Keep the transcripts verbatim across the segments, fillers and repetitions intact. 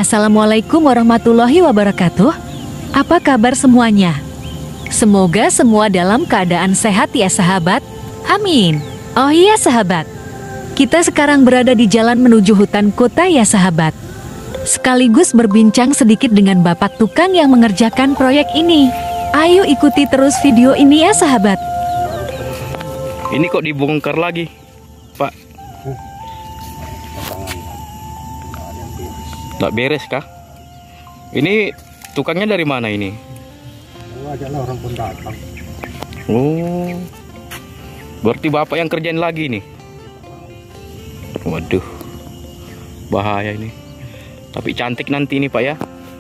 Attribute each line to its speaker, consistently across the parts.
Speaker 1: Assalamualaikum warahmatullahi wabarakatuh. Apa kabar semuanya? Semoga semua dalam keadaan sehat ya sahabat. Amin. Oh iya sahabat, kita sekarang berada di jalan menuju hutan kota ya sahabat. Sekaligus berbincang sedikit dengan bapak tukang yang mengerjakan proyek ini. Ayo ikuti terus video ini ya sahabat.
Speaker 2: Ini kok dibongkar lagi, Pak? Tak beres kah? Ini tukangnya dari mana ini?
Speaker 3: Oh, adalah orang pendatang.
Speaker 2: Oh, berarti bapak yang kerjain lagi nih. Waduh, bahaya ini. Tapi cantik nanti nih Pak ya.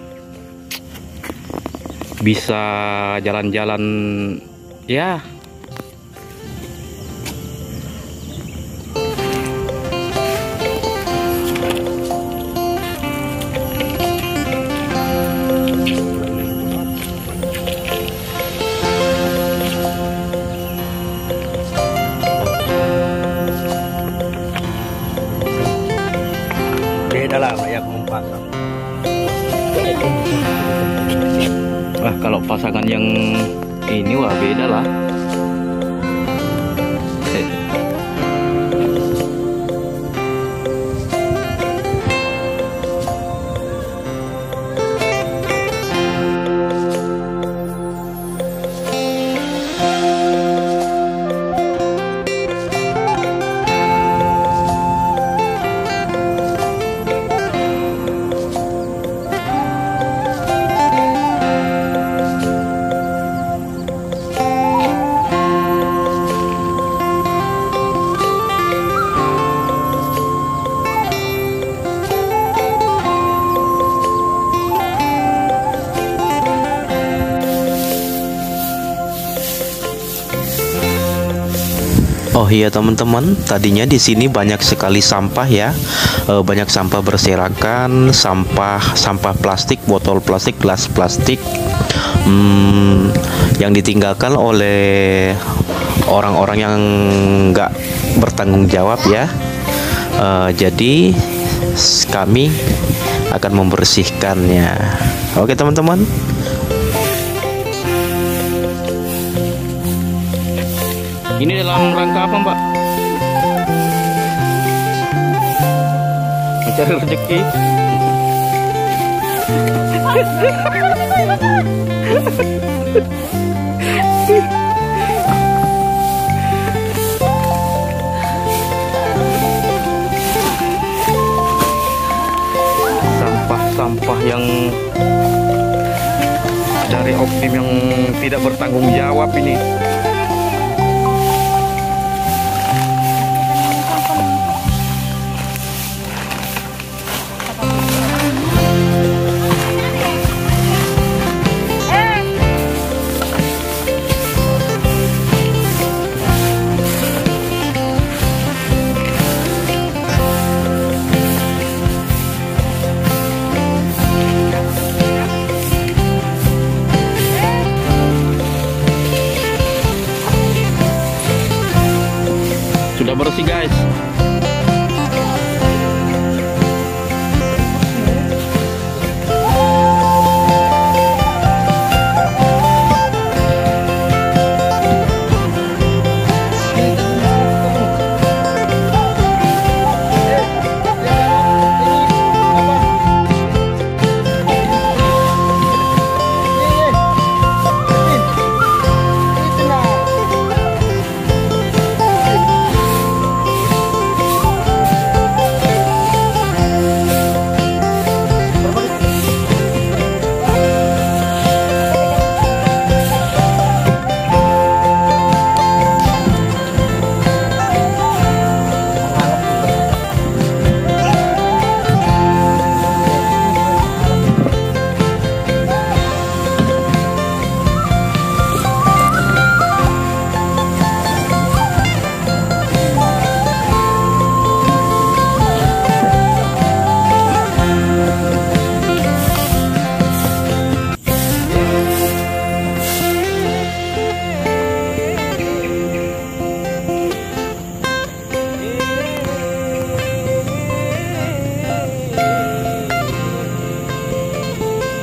Speaker 2: Bisa jalan-jalan ya.
Speaker 3: Beda lah kayak pasang.
Speaker 2: Wah, kalau pasangan yang ini wah beda lah. Eh.
Speaker 4: Oh iya teman-teman, tadinya di sini banyak sekali sampah ya, e, banyak sampah berserakan, sampah sampah plastik, botol plastik, gelas plastik, hmm, yang ditinggalkan oleh orang-orang yang nggak bertanggung jawab ya. E, jadi kami akan membersihkannya. Oke teman-teman.
Speaker 2: Ini dalam rangka apa Mbak? Mencari rezeki. Sampah-sampah yang dari oknum yang tidak bertanggung jawab ini. Sudah bersih guys.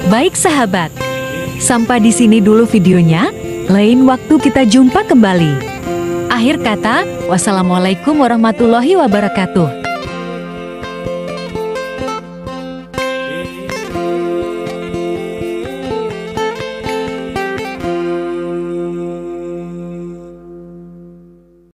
Speaker 1: Baik sahabat, sampai di sini dulu videonya. Lain waktu kita jumpa kembali. Akhir kata, wassalamualaikum warahmatullahi wabarakatuh.